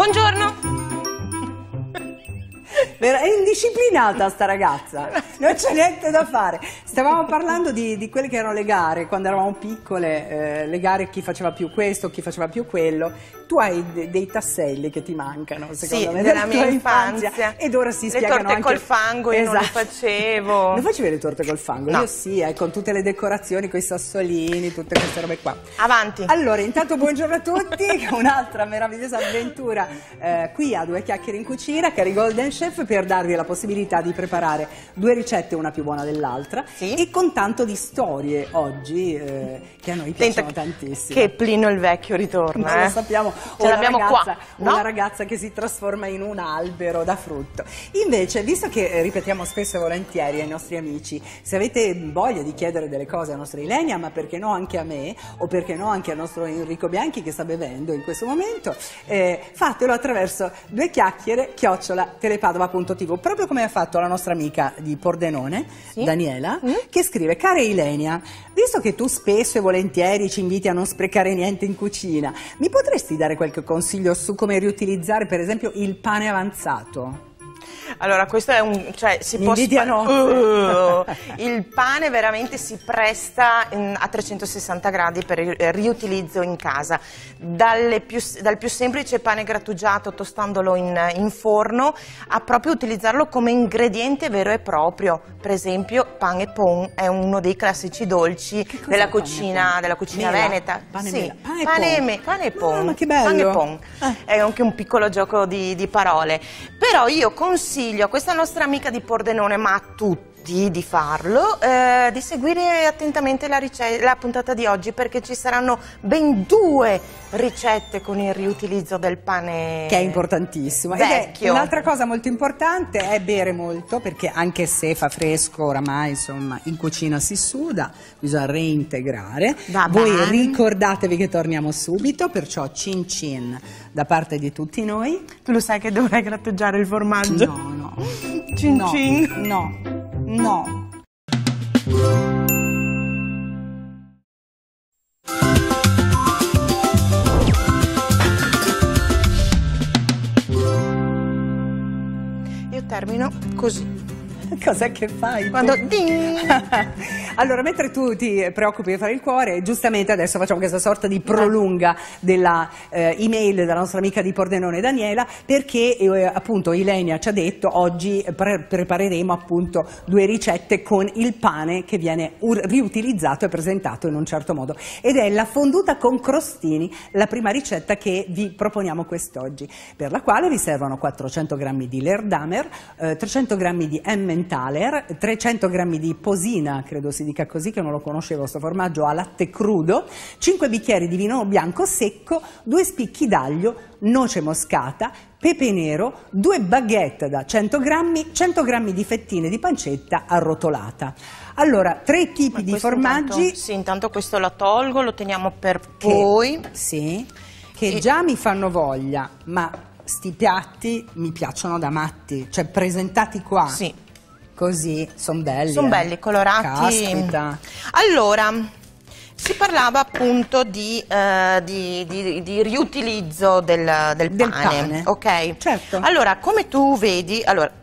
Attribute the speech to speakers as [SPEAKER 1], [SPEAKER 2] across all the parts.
[SPEAKER 1] Buongiorno.
[SPEAKER 2] È indisciplinata sta ragazza, non c'è niente da fare. Stavamo parlando di quelle che erano le gare quando eravamo piccole, le gare, chi faceva più questo, chi faceva più quello. Tu hai dei tasselli che ti mancano, secondo me,
[SPEAKER 1] della mia infanzia.
[SPEAKER 2] Ed ora si spiegano
[SPEAKER 1] le torte
[SPEAKER 2] anche...
[SPEAKER 1] col fango, io non le facevo.
[SPEAKER 2] Non facevi le torte col fango?
[SPEAKER 1] No.
[SPEAKER 2] Io sì, con tutte le decorazioni, con i sassolini, tutte queste robe qua.
[SPEAKER 1] Avanti.
[SPEAKER 2] Allora, intanto buongiorno a tutti, un'altra meravigliosa avventura qui a Due Chiacchiere in Cucina, Cari Golden Chef, per darvi la possibilità di preparare due ricette, una più buona dell'altra, e con tanto di storie oggi che a noi piacciono tantissimo.
[SPEAKER 1] Che Plinio il Vecchio ritorna.
[SPEAKER 2] Non lo sappiamo.
[SPEAKER 1] Ce l'abbiamo qua, no?
[SPEAKER 2] Una ragazza che si trasforma in un albero da frutto. Invece, visto che ripetiamo spesso e volentieri ai nostri amici, se avete voglia di chiedere delle cose alla nostra Ilenia, ma perché no anche a me, o perché no anche al nostro Enrico Bianchi che sta bevendo in questo momento, fatelo attraverso duechiacchiere@telepadova.tv, proprio come ha fatto la nostra amica di Pordenone, Daniela, che scrive: cara Ilenia, visto che tu spesso e volentieri ci inviti a non sprecare niente in cucina, mi potresti dare qualche consiglio su come riutilizzare per esempio il pane avanzato?
[SPEAKER 1] Allora, questo è un... cioè, si può... il pane veramente si presta a 360 gradi per il riutilizzo in casa. Dal più semplice pane grattugiato, tostandolo in forno, a proprio utilizzarlo come ingrediente vero e proprio. Per esempio, pane pon è uno dei classici dolci della cucina veneta. Pane pon.
[SPEAKER 2] Ma che bello!
[SPEAKER 1] Pane pon. È anche un piccolo gioco di parole. Però io consiglio a questa nostra amica di Pordenone, ma a tutti, di farlo, di seguire attentamente la puntata di oggi, perché ci saranno ben 2 ricette con il riutilizzo del pane,
[SPEAKER 2] che è importantissimo.
[SPEAKER 1] Vecchio.
[SPEAKER 2] Un'altra cosa molto importante è bere molto, perché anche se fa fresco oramai, insomma, in cucina si suda, bisogna reintegrare. Voi ricordatevi che torniamo subito, perciò cin cin da parte di tutti noi.
[SPEAKER 1] Tu lo sai che dovrai grattugiare il formaggio?
[SPEAKER 2] No.
[SPEAKER 1] Cin cin.
[SPEAKER 2] No.
[SPEAKER 1] Io termino così.
[SPEAKER 2] Cos'è che fai?
[SPEAKER 1] Quando ding!
[SPEAKER 2] Allora, mentre tu ti preoccupi di fare il cuore, giustamente adesso facciamo questa sorta di prolunga della email della nostra amica di Pordenone, Daniela, perché appunto Ilenia ci ha detto oggi prepareremo appunto 2 ricette con il pane che viene riutilizzato e presentato in un certo modo, ed è la fonduta con crostini, la prima ricetta che vi proponiamo quest'oggi, per la quale vi servono 400 g di Leerdamer, 300 g di Emmentaler, 300 g di Posina, credo si dica così, che non lo conoscevo sto formaggio a latte crudo, 5 bicchieri di vino bianco secco, 2 spicchi d'aglio, noce moscata, pepe nero, 2 baguette da 100 g, 100 g di fettine di pancetta arrotolata. Allora, 3 tipi di formaggi.
[SPEAKER 1] Intanto questo la tolgo, lo teniamo per poi.
[SPEAKER 2] Che già mi fanno voglia, ma sti piatti mi piacciono da matti, cioè presentati qua. Così, sono belli.
[SPEAKER 1] Sono belli, colorati.
[SPEAKER 2] Caspita.
[SPEAKER 1] Allora, si parlava appunto di riutilizzo del pane. Ok?
[SPEAKER 2] Certo.
[SPEAKER 1] Allora, come tu vedi,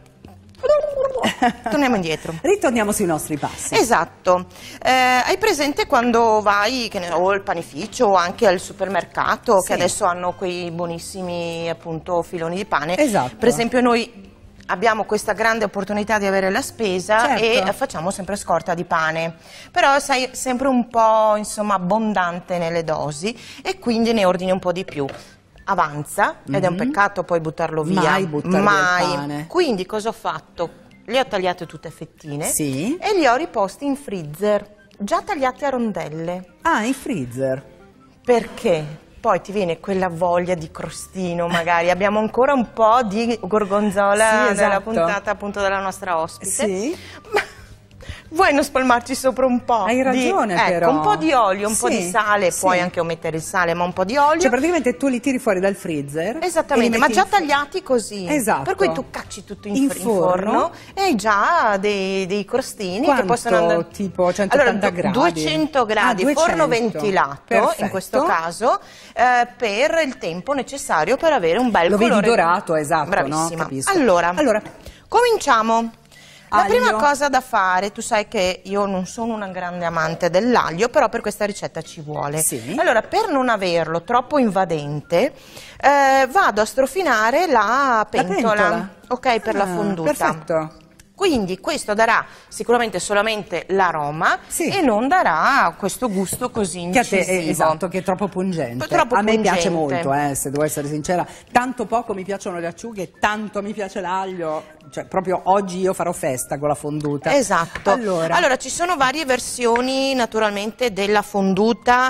[SPEAKER 1] torniamo indietro.
[SPEAKER 2] Ritorniamo sui nostri passi.
[SPEAKER 1] Esatto. Hai presente quando vai, che ne so, al panificio o anche al supermercato, che adesso hanno quei buonissimi appunto filoni di pane?
[SPEAKER 2] Esatto.
[SPEAKER 1] Per esempio noi abbiamo questa grande opportunità di avere la spesa e facciamo sempre scorta di pane, però sei sempre un po' insomma abbondante nelle dosi e quindi ne ordini un po' di più. Avanza ed è un peccato poi buttarlo via.
[SPEAKER 2] Mai buttare via il pane.
[SPEAKER 1] Quindi cosa ho fatto? Le ho tagliate tutte a fettine e li ho riposti in freezer, già tagliati a rondelle.
[SPEAKER 2] Ah, in freezer.
[SPEAKER 1] Perché? Poi ti viene quella voglia di crostino, magari. Abbiamo ancora un po' di gorgonzola nella puntata appunto della nostra ospite. Ma vuoi non spalmarci sopra un po'?
[SPEAKER 2] Hai ragione, però.
[SPEAKER 1] Un po' di olio, un po' di sale, puoi anche omettere il sale, ma un po' di olio.
[SPEAKER 2] Cioè praticamente tu li tiri fuori dal freezer.
[SPEAKER 1] Esattamente, ma già tagliati così.
[SPEAKER 2] Esatto.
[SPEAKER 1] Per cui tu cacci tutto in forno e hai già dei crostini che possono andare...
[SPEAKER 2] tipo 180 gradi?
[SPEAKER 1] 200 gradi, 200. Forno ventilato. Perfetto. In questo caso, per il tempo necessario per avere un bel colore.
[SPEAKER 2] Lo vedi dorato, esatto.
[SPEAKER 1] Bravissima.
[SPEAKER 2] No? Capisco.
[SPEAKER 1] Allora, cominciamo. La
[SPEAKER 2] Aglio.
[SPEAKER 1] prima cosa da fare, tu sai che io non sono una grande amante dell'aglio, però per questa ricetta ci vuole.
[SPEAKER 2] Sì.
[SPEAKER 1] Allora, per non averlo troppo invadente, vado a strofinare la pentola. Ok, per la fonduta.
[SPEAKER 2] Perfetto.
[SPEAKER 1] Quindi questo darà sicuramente solamente l'aroma e non darà questo gusto così incisivo.
[SPEAKER 2] Esatto, che è troppo pungente. A me piace molto, se devo essere sincera. Tanto poco mi piacciono le acciughe, tanto mi piace l'aglio. Cioè, proprio oggi io farò festa con la fonduta.
[SPEAKER 1] Esatto. Allora ci sono varie versioni naturalmente della fonduta.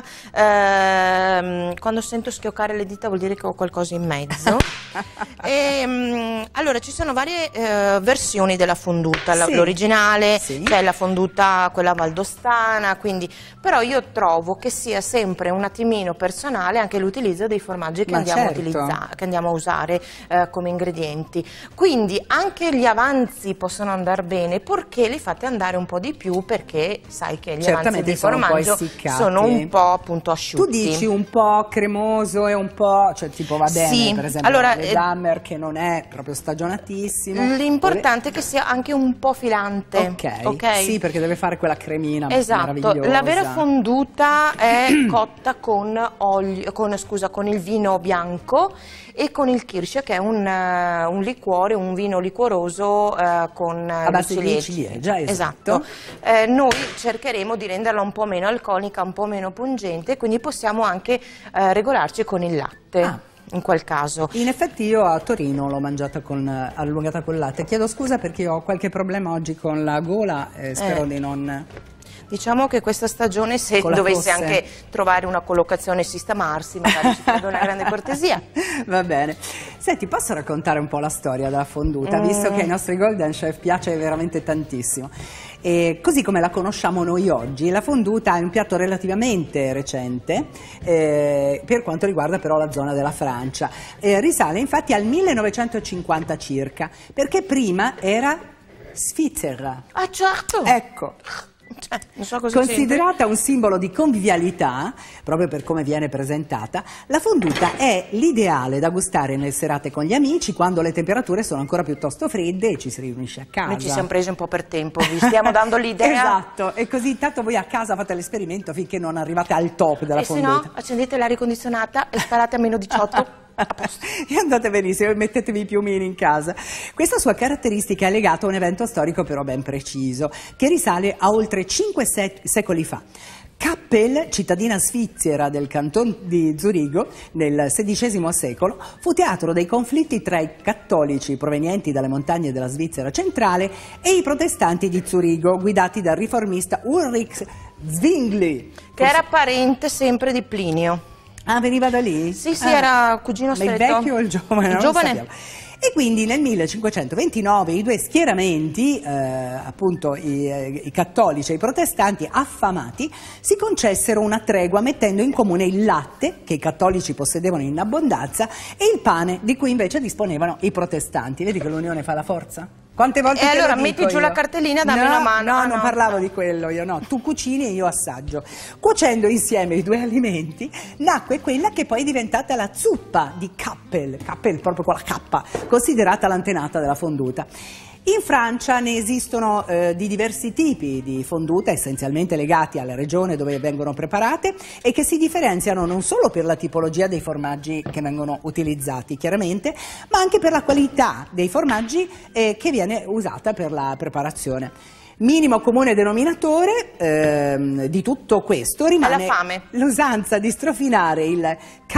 [SPEAKER 1] Quando sento schioccare le dita vuol dire che ho qualcosa in mezzo. Allora ci sono varie versioni della fonduta. L'originale, c'è la fonduta quella valdostana, quindi però io trovo che sia sempre un attimino personale anche l'utilizzo dei formaggi che andiamo a usare come ingredienti. Quindi anche gli avanzi possono andare bene, purché li fate andare un po' di più, perché sai che gli avanzi di formaggio sono un po' appunto asciutti.
[SPEAKER 2] Tu dici un po' cremoso e un po', cioè tipo va bene, per esempio le Dahmer, che non è proprio stagionatissimo.
[SPEAKER 1] L'importante è che sia anche un po' filante.
[SPEAKER 2] Ok. Sì, perché deve fare quella cremina
[SPEAKER 1] meravigliosa. La vera fonduta è cotta con il vino bianco e con il Kirsch, che è un liquore, un vino liquoroso con
[SPEAKER 2] a base di ciliegia. Esatto.
[SPEAKER 1] Noi cercheremo di renderla un po' meno alcolica, un po' meno pungente, quindi possiamo anche regolarci con il latte. In quel caso.
[SPEAKER 2] In effetti io a Torino l'ho mangiata allungata col latte. Chiedo scusa perché ho qualche problema oggi con la gola e spero di non...
[SPEAKER 1] Diciamo che questa stagione, se dovesse anche trovare una collocazione e sistemarsi, magari ci chiedo una grande cortesia.
[SPEAKER 2] Va bene. Senti, posso raccontare un po' la storia della fonduta, visto che ai nostri Golden Chef piace veramente tantissimo. E così come la conosciamo noi oggi, la fonduta è un piatto relativamente recente, per quanto riguarda però la zona della Francia. Risale infatti al 1950 circa, perché prima era svizzera.
[SPEAKER 1] Ah, certo!
[SPEAKER 2] Ecco.
[SPEAKER 1] Non so cosa
[SPEAKER 2] considerata un simbolo di convivialità, proprio per come viene presentata, la fonduta è l'ideale da gustare nelle serate con gli amici, quando le temperature sono ancora piuttosto fredde e ci si riunisce a casa.
[SPEAKER 1] Noi ci siamo presi un po' per tempo, vi stiamo dando l'idea.
[SPEAKER 2] Esatto, e così intanto voi a casa fate l'esperimento finché non arrivate al top della fonduta.
[SPEAKER 1] E se no, accendete l'aria condizionata e sparate a meno 18.
[SPEAKER 2] E andate benissimo e mettetevi i piumini in casa. Questa sua caratteristica è legata a un evento storico però ben preciso, che risale a oltre 5 secoli fa. Kappel, cittadina svizzera del canton di Zurigo, nel XVI secolo, fu teatro dei conflitti tra i cattolici provenienti dalle montagne della Svizzera centrale e i protestanti di Zurigo, guidati dal riformista Ulrich Zwingli,
[SPEAKER 1] che era parente sempre di Plinio.
[SPEAKER 2] Ah, veniva da lì?
[SPEAKER 1] Sì, era cugino stretto.
[SPEAKER 2] Ma il vecchio o il giovane?
[SPEAKER 1] Il giovane.
[SPEAKER 2] E quindi nel 1529 i due schieramenti, appunto i cattolici e i protestanti affamati, si concessero una tregua mettendo in comune il latte, che i cattolici possedevano in abbondanza, e il pane, di cui invece disponevano i protestanti. Vedi che l'unione fa la forza? Quante volte te
[SPEAKER 1] allora
[SPEAKER 2] lo dico
[SPEAKER 1] metti giù la cartellina, dammi una mano.
[SPEAKER 2] No, non parlavo di quello, io no. Tu cucini e io assaggio. Cuocendo insieme i due alimenti nacque quella che poi è diventata la zuppa di Kappel, Kappel proprio con la K, considerata l'antenata della fonduta. In Francia ne esistono di diversi tipi di fonduta, essenzialmente legati alla regione dove vengono preparate e che si differenziano non solo per la tipologia dei formaggi che vengono utilizzati, chiaramente, ma anche per la qualità dei formaggi che viene usata per la preparazione. Minimo comune denominatore di tutto questo rimane l'usanza di strofinare il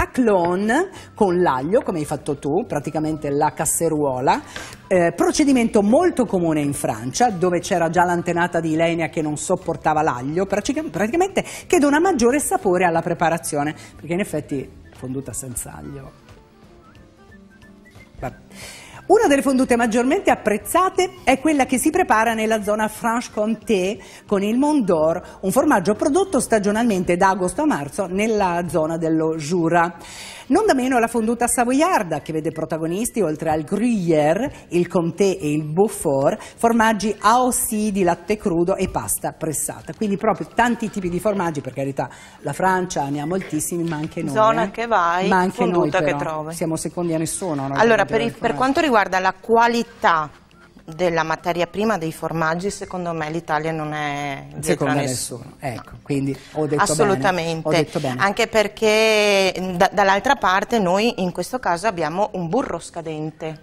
[SPEAKER 2] caclon con l'aglio, come hai fatto tu, praticamente la casseruola, procedimento molto comune in Francia, dove c'era già l'antenata di Ilenia che non sopportava l'aglio, praticamente che dà un maggiore sapore alla preparazione, perché in effetti fonduta senza aglio. Vabbè. Una delle fondute maggiormente apprezzate è quella che si prepara nella zona Franche-Comté con il Mont d'Or, un formaggio prodotto stagionalmente da agosto a marzo nella zona dello Jura. Non da meno la fonduta savoiarda, che vede protagonisti, oltre al Gruyère, il Comté e il Beaufort, formaggi AOC di latte crudo e pasta pressata. Quindi proprio tanti tipi di formaggi, per carità, la Francia ne ha moltissimi, ma anche noi.
[SPEAKER 1] Zona che vai,
[SPEAKER 2] ma anche
[SPEAKER 1] fonduta
[SPEAKER 2] noi,
[SPEAKER 1] che trovi.
[SPEAKER 2] Siamo secondi a nessuno.
[SPEAKER 1] Allora, per quanto riguarda la qualità della materia prima dei formaggi, secondo me l'Italia non è dietro a nessuno.
[SPEAKER 2] Ecco, quindi ho detto
[SPEAKER 1] assolutamente
[SPEAKER 2] bene, ho detto bene.
[SPEAKER 1] Anche perché dall'altra parte noi in questo caso abbiamo un burro scadente.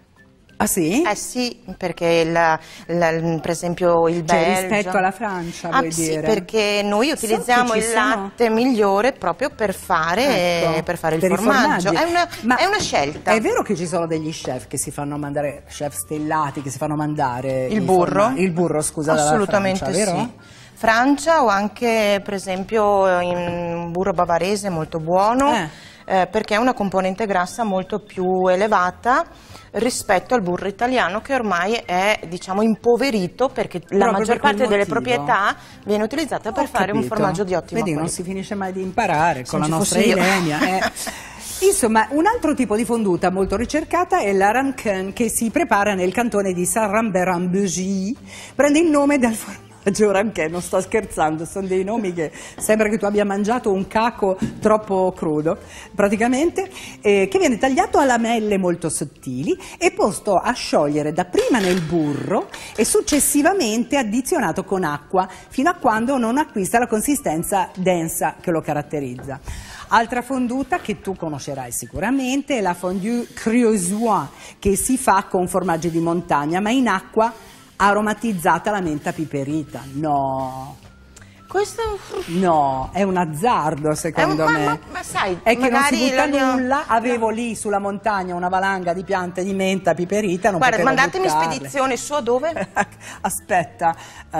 [SPEAKER 2] Ah sì?
[SPEAKER 1] Eh sì, perché per esempio il Belgio...
[SPEAKER 2] rispetto alla Francia, vuoi dire?
[SPEAKER 1] Sì, perché noi utilizziamo il latte migliore proprio per fare, il formaggio. È una scelta.
[SPEAKER 2] È vero che ci sono degli chef che si fanno mandare, chef stellati, che si fanno mandare
[SPEAKER 1] il burro?
[SPEAKER 2] Il burro, scusa,
[SPEAKER 1] assolutamente
[SPEAKER 2] dalla Francia, vero?
[SPEAKER 1] Sì. Francia, o anche per esempio in burro bavarese molto buono, perché è una componente grassa molto più elevata rispetto al burro italiano, che ormai è, diciamo, impoverito, perché la maggior parte delle proprietà viene utilizzata per fare un formaggio di ottima qualità.
[SPEAKER 2] Non si finisce mai di imparare con la nostra Ilenia. Insomma, un altro tipo di fonduta molto ricercata è la rancune, che si prepara nel cantone di Saint-Rambert-en-Bugey. Prende il nome dal formaggio rancune, non sto scherzando, sono dei nomi che sembra che tu abbia mangiato un caco troppo crudo, praticamente, che viene tagliato a lamelle molto sottili e posto a sciogliere dapprima nel burro e successivamente addizionato con acqua fino a quando non acquista la consistenza densa che lo caratterizza. Altra fonduta che tu conoscerai sicuramente è la fondue creusoise, che si fa con formaggi di montagna ma in acqua aromatizzata alla menta piperita. No,
[SPEAKER 1] questo
[SPEAKER 2] no, è un azzardo secondo me.
[SPEAKER 1] Ma sai,
[SPEAKER 2] è che non si butta nulla. Avevo lì sulla montagna una valanga di piante di menta piperita, non
[SPEAKER 1] guarda,
[SPEAKER 2] potevo
[SPEAKER 1] mandatemi
[SPEAKER 2] buttarle.
[SPEAKER 1] spedizione su, a dove?
[SPEAKER 2] Aspetta,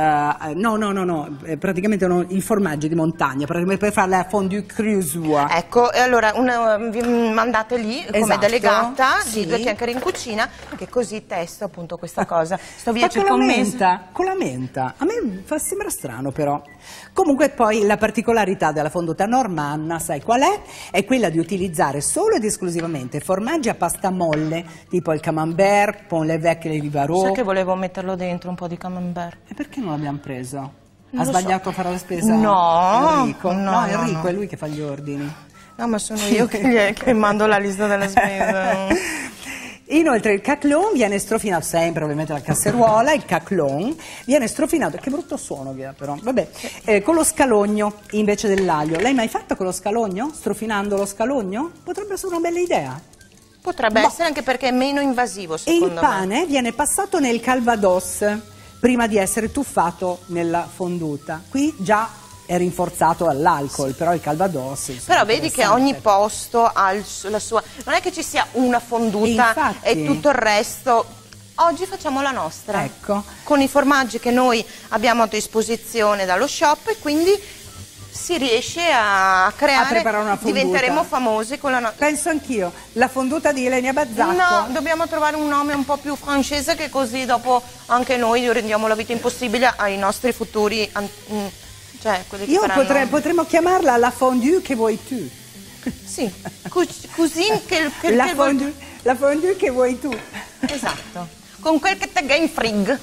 [SPEAKER 2] no, praticamente i formaggi di montagna per fare la fondue creusoise.
[SPEAKER 1] Ecco, e allora vi mandate lì come delegata,
[SPEAKER 2] sì,
[SPEAKER 1] di Chiacchiere in Cucina, che così testo appunto questa cosa. Sto via
[SPEAKER 2] con la menta, a me sembra strano però. Comunque poi la particolarità della fonduta normanna, sai qual è? È quella di utilizzare solo ed esclusivamente formaggi a pasta molle, tipo il camembert, Pont l'Évêque e Livarot.
[SPEAKER 1] Sai che volevo metterlo dentro un po' di camembert?
[SPEAKER 2] E perché non l'abbiamo preso?
[SPEAKER 1] Non
[SPEAKER 2] ha sbagliato a fare la spesa?
[SPEAKER 1] No,
[SPEAKER 2] Enrico? No, Enrico è lui che fa gli ordini.
[SPEAKER 1] No, ma sono io che mando la lista della spesa.
[SPEAKER 2] Inoltre il caclon viene strofinato, sempre ovviamente la casseruola, il caclon viene strofinato, che brutto suono che ha però, vabbè, con lo scalogno invece dell'aglio. L'hai mai fatto con lo scalogno? Strofinando lo scalogno? Potrebbe essere una bella idea.
[SPEAKER 1] Potrebbe essere, anche perché è meno invasivo, secondo me.
[SPEAKER 2] E il pane viene passato nel calvados prima di essere tuffato nella fonduta. Qui già è rinforzato dall'alcol, però il calvados...
[SPEAKER 1] Però vedi che ogni posto ha la sua... Non è che ci sia una fonduta e tutto il resto... Oggi facciamo la nostra,
[SPEAKER 2] ecco,
[SPEAKER 1] con i formaggi che noi abbiamo a disposizione dallo shop, e quindi si riesce a creare, diventeremo famosi con la nostra.
[SPEAKER 2] Penso anch'io, la fonduta di Ilenia Bazzacco.
[SPEAKER 1] No, dobbiamo trovare un nome un po' più francese, che così dopo anche noi rendiamo la vita impossibile ai nostri futuri... Cioè,
[SPEAKER 2] potremmo chiamarla la fondue che vuoi tu.
[SPEAKER 1] Sì, cuisine
[SPEAKER 2] la fondue che vuoi tu.
[SPEAKER 1] Esatto, con quel che te in frig.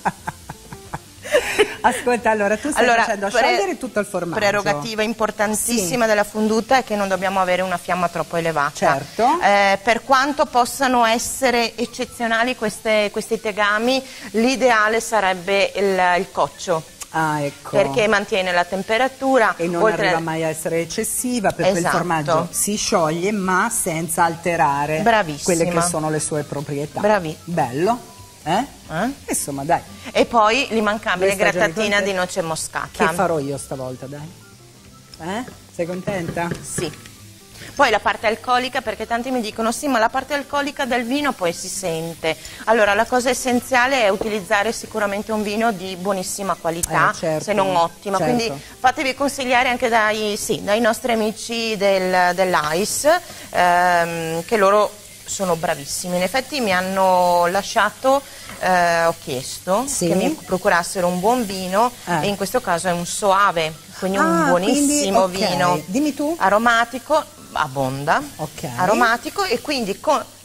[SPEAKER 2] Ascolta, allora tu stai facendo sciogliere tutto il formaggio.
[SPEAKER 1] Prerogativa importantissima della fonduta è che non dobbiamo avere una fiamma troppo elevata.
[SPEAKER 2] Certo.
[SPEAKER 1] Per quanto possano essere eccezionali questi tegami, l'ideale sarebbe il coccio.
[SPEAKER 2] Ah, ecco.
[SPEAKER 1] Perché mantiene la temperatura
[SPEAKER 2] e non arriva mai a essere eccessiva, perché il formaggio si scioglie ma senza alterare quelle che sono le sue proprietà. Bello, insomma, dai.
[SPEAKER 1] E poi l'immancabile grattatina di noce moscata,
[SPEAKER 2] che farò io stavolta, dai. Sei contenta?
[SPEAKER 1] Sì. Poi la parte alcolica, perché tanti mi dicono sì, ma la parte alcolica del vino poi si sente. Allora, la cosa essenziale è utilizzare sicuramente un vino di buonissima qualità, se non ottima, quindi fatevi consigliare anche dai nostri amici dell'ICE, che loro sono bravissimi. In effetti mi hanno lasciato, ho chiesto che mi procurassero un buon vino e in questo caso è un Soave, quindi un buonissimo vino.
[SPEAKER 2] Dimmi tu.
[SPEAKER 1] Aromatico, abbonda, aromatico, e quindi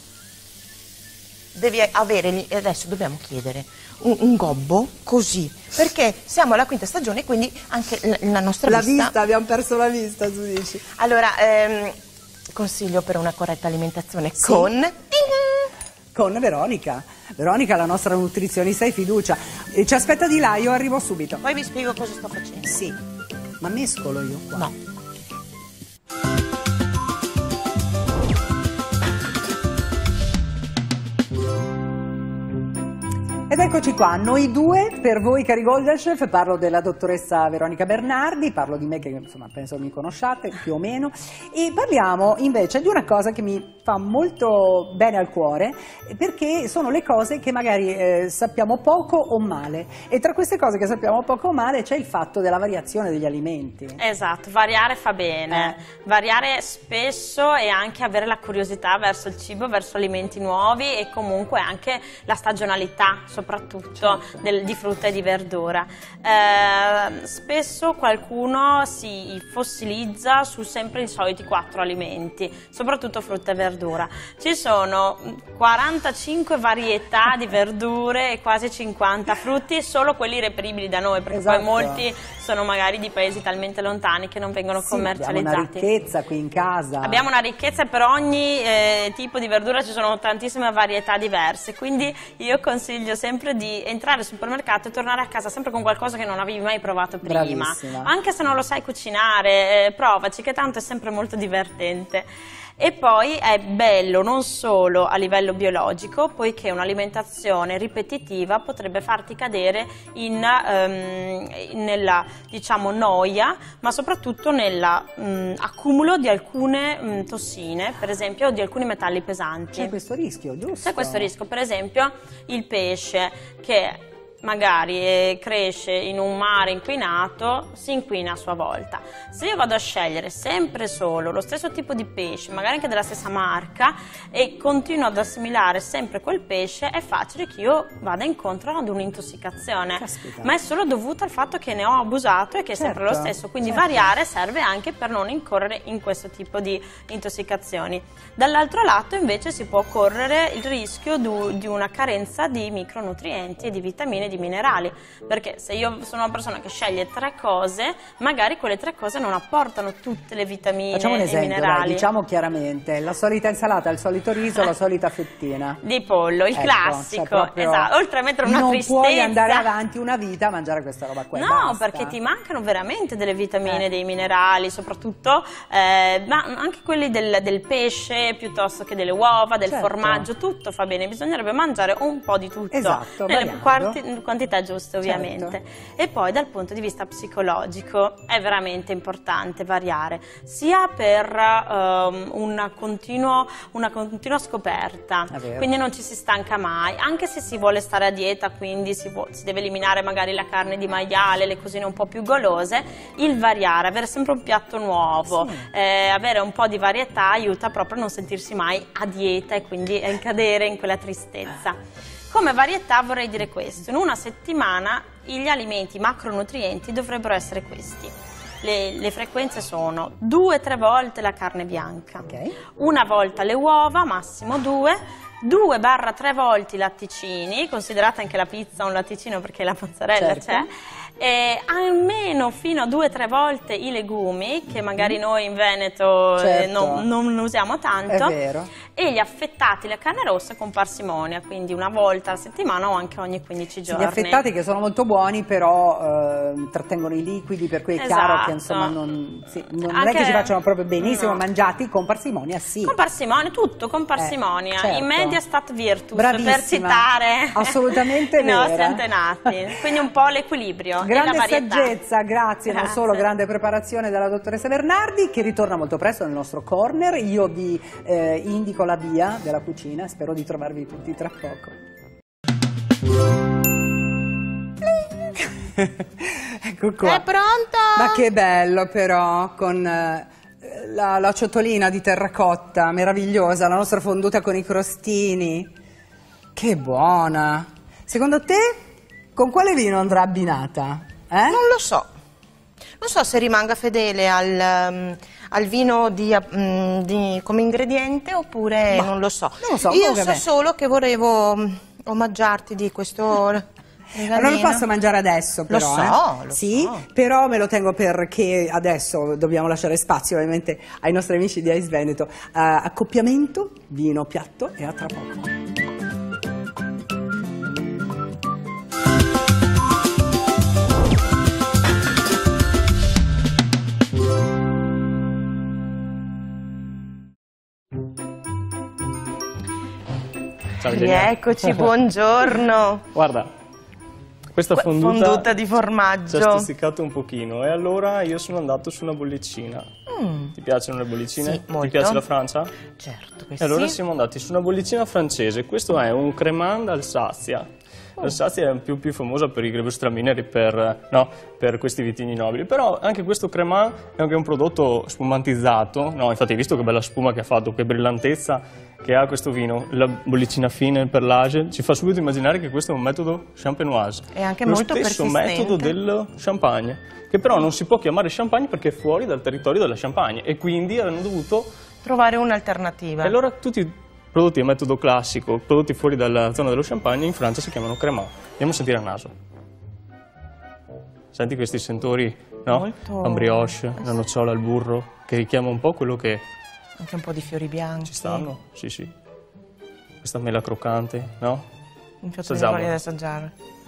[SPEAKER 1] devi avere, adesso dobbiamo chiedere un gobbo così, perché siamo alla 5ª stagione, quindi anche la nostra vista,
[SPEAKER 2] abbiamo perso la vista, tu dici.
[SPEAKER 1] Allora, consiglio per una corretta alimentazione
[SPEAKER 2] con Veronica. Veronica, la nostra nutrizionista di fiducia. Ci aspetta di là, io arrivo subito.
[SPEAKER 1] Poi vi spiego cosa sto facendo.
[SPEAKER 2] Sì, ma mescolo io qua?
[SPEAKER 1] No.
[SPEAKER 2] Ed eccoci qua, noi due, per voi cari Golden Chef, parlo della dottoressa Veronica Bernardi, parlo di me che insomma penso mi conosciate più o meno, e parliamo invece di una cosa che mi fa molto bene al cuore, perché sono le cose che magari sappiamo poco o male, e tra queste cose che sappiamo poco o male c'è il fatto della variazione degli alimenti.
[SPEAKER 3] Esatto, variare fa bene, variare spesso e anche avere la curiosità verso il cibo, verso alimenti nuovi e comunque anche la stagionalità, soprattutto di frutta e di verdura. Spesso qualcuno si fossilizza su sempre i soliti 4 alimenti, soprattutto frutta e verdura. Ci sono 45 varietà di verdure e quasi 50 frutti, solo quelli reperibili da noi, perché poi molti sono magari di paesi talmente lontani che non vengono commercializzati.
[SPEAKER 2] Abbiamo una ricchezza qui in casa.
[SPEAKER 3] Abbiamo una ricchezza, e per ogni tipo di verdura ci sono tantissime varietà diverse, quindi io consiglio sempre di entrare al supermercato e tornare a casa sempre con qualcosa che non avevi mai provato prima.
[SPEAKER 2] Bravissima.
[SPEAKER 3] Anche se non lo sai cucinare, provaci, che tanto è sempre molto divertente. E poi è bello non solo a livello biologico, poiché un'alimentazione ripetitiva potrebbe farti cadere nella, diciamo, noia, ma soprattutto nell'accumulo di alcune tossine, per esempio, o di alcuni metalli pesanti.
[SPEAKER 2] C'è questo rischio, giusto?
[SPEAKER 3] C'è questo rischio, per esempio il pesce che magari cresce in un mare inquinato, si inquina a sua volta. Se io vado a scegliere sempre solo lo stesso tipo di pesce, magari anche della stessa marca, e continuo ad assimilare sempre quel pesce, è facile che io vada incontro ad un'intossicazione. Ma è solo dovuta al fatto che ne ho abusato e che è sempre lo stesso, quindi variare serve anche per non incorrere in questo tipo di intossicazioni. Dall'altro lato invece si può correre il rischio di una carenza di micronutrienti e di vitamine e di minerali, perché se io sono una persona che sceglie 3 cose, magari quelle 3 cose non apportano tutte le vitamine
[SPEAKER 2] Facciamo un esempio,
[SPEAKER 3] e minerali.
[SPEAKER 2] dai, diciamo chiaramente, la solita insalata, il solito riso, la solita fettina
[SPEAKER 3] di pollo, il classico, esatto, oltre a mettere una tristezza.
[SPEAKER 2] Non puoi andare avanti una vita a mangiare questa roba qua.
[SPEAKER 3] No, perché ti mancano veramente delle vitamine, dei minerali, soprattutto, ma anche quelli del pesce piuttosto che delle uova, del formaggio, tutto fa bene, bisognerebbe mangiare un po' di tutto, nelle quantità giuste ovviamente. E poi dal punto di vista psicologico è veramente importante variare, sia per una continua scoperta, quindi non ci si stanca mai, anche se si vuole stare a dieta, quindi si deve eliminare magari la carne di maiale, le cosine un po' più golose, il variare, avere sempre un piatto nuovo, avere un po' di varietà aiuta proprio a non sentirsi mai a dieta e quindi a cadere in quella tristezza. Come varietà vorrei dire questo: in una settimana gli alimenti macronutrienti dovrebbero essere questi. Le frequenze sono 2-3 volte la carne bianca, una volta le uova, massimo 2, 2-3 volte i latticini, considerate anche la pizza un latticino perché la mozzarella c'è, e almeno fino a 2-3 volte i legumi, che magari noi in Veneto non usiamo tanto, e gli affettati, la carne rossa con parsimonia, quindi una volta a settimana o anche ogni 15 giorni.
[SPEAKER 2] Gli affettati che sono molto buoni, però trattengono i liquidi, per cui è chiaro che insomma non è che si facciano proprio benissimo, mangiati con parsimonia,
[SPEAKER 3] Con parsimonia, tutto con parsimonia, in media stat virtus,
[SPEAKER 2] bravissima,
[SPEAKER 3] per citare
[SPEAKER 2] assolutamente
[SPEAKER 3] i nostri antenati, quindi un po' l'equilibrio.
[SPEAKER 2] Grande saggezza, grazie, non solo grande preparazione della dottoressa Bernardi, che ritorna molto presto nel nostro corner. Io vi indico la via della cucina, spero di trovarvi tutti tra poco. Ecco qua.
[SPEAKER 1] È pronto?
[SPEAKER 2] Ma che bello però, con la ciotolina di terracotta, meravigliosa, la nostra fonduta con i crostini. Che buona! Secondo te, con quale vino andrà abbinata?
[SPEAKER 1] Non lo so. Non so se rimanga fedele al vino come ingrediente oppure non lo so.
[SPEAKER 2] Non lo so.
[SPEAKER 1] Io so solo che volevo omaggiarti di questo regalino.
[SPEAKER 2] Non lo posso mangiare adesso però.
[SPEAKER 1] Lo
[SPEAKER 2] sì,
[SPEAKER 1] so.
[SPEAKER 2] però me lo tengo perché adesso dobbiamo lasciare spazio ovviamente ai nostri amici di Ice Veneto. Accoppiamento, vino, piatto e a tra poco.
[SPEAKER 1] Rieccoci, buongiorno.
[SPEAKER 4] Guarda, questa fonduta
[SPEAKER 1] di formaggio
[SPEAKER 4] ci ha stuzzicato un pochino e allora io sono andato su una bollicina. Ti piacciono le bollicine?
[SPEAKER 1] Sì, molto.
[SPEAKER 4] Ti piace la Francia?
[SPEAKER 1] Certo che
[SPEAKER 4] E allora
[SPEAKER 1] sì.
[SPEAKER 4] siamo andati su una bollicina francese. Questo è un Cremant d'Alsazia. L'Alsazia è più famosa per i Gewürztraminer, per questi vitigni nobili, però anche questo Cremant è anche un prodotto spumantizzato, infatti hai visto che bella spuma che ha fatto, che brillantezza che ha questo vino, la bollicina fine, il perlage, ci fa subito immaginare che questo è un metodo champenoise.
[SPEAKER 1] È anche
[SPEAKER 4] lo
[SPEAKER 1] molto
[SPEAKER 4] stesso
[SPEAKER 1] persistente.
[SPEAKER 4] metodo del champagne, che però non si può chiamare champagne perché è fuori dal territorio della Champagne e quindi hanno dovuto
[SPEAKER 1] trovare un'alternativa.
[SPEAKER 4] E allora tutti i prodotti a metodo classico, prodotti fuori dalla zona dello Champagne, in Francia si chiamano Cremant. Andiamo a sentire a naso. Senti questi sentori, no?
[SPEAKER 1] Molto...
[SPEAKER 4] La brioche, la nocciola, il burro, che richiama un po' quello che...
[SPEAKER 1] Anche un po' di fiori bianchi.
[SPEAKER 4] Ci stanno, sì sì. Questa mela croccante, no?
[SPEAKER 1] Mi piace voglia di assaggiare.